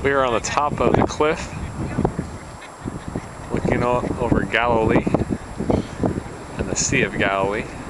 We are on the top of the cliff, looking over Galilee and the Sea of Galilee.